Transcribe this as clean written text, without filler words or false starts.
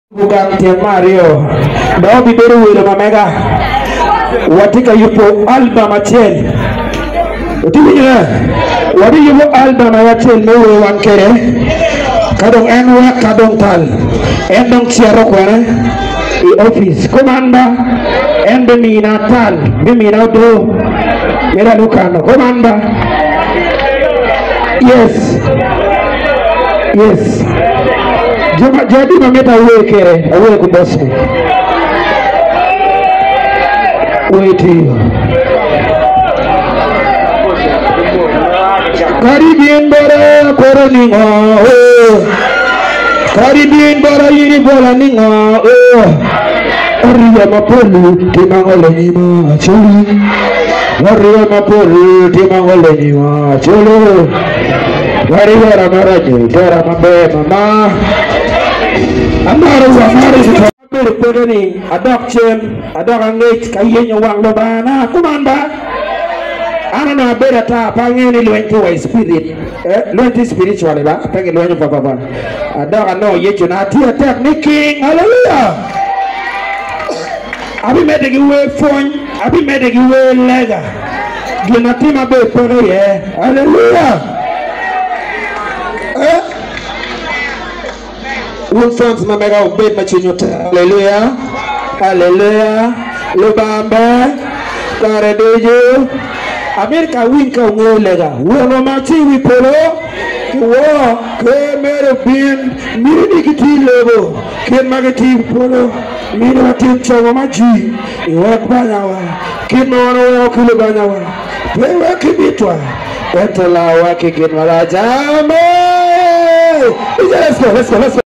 Bukan tiap Mario. Dah biberu ilo mamega. Watika yupo album achel. Utinya. Wadi yupo album achel mewe wankere. Kadong enwa kadong tal. Endong ciaro kwana. I office komanda. Ende mina tal. Bimina do. Mera lukano komanda. Yes. Yes. Jadi mameta uwe kere, uwe ku Bosmic. Wait here. Caribbean bara koro ninga, oh. Caribbean bara yiri bola ninga, oh. Oriya mapolu timangole nima chuli. Oriya mapolu timangole nima chuli. Oriya maraje, dara mabe mama. Amari Pegani, adoption, adorangate, Kayenya Wang Lobana, Kumanda. Anana Berata, Pangani Luentu spirit, Luentu spiritually, Peggy Luentu Papa. Adora no yet you not here, technique, hallelujah. I be making you way phone, I be making you way lega. Ginatima Bay Pony, hallelujah. One fans my mega obeyed my chinyota. Hallelujah. Hallelujah. Lubamba. Karadejo. America winka ungelega. Wono machi wipolo. Wo. Ke mere bin. Miri kiti lebo. Ken magati polo. Miri watim chawa maji. Iwak banyawa. Ken mawana wakulu banyawa. Pewa kibitwa. Wetala waki ken malajame. Let's go.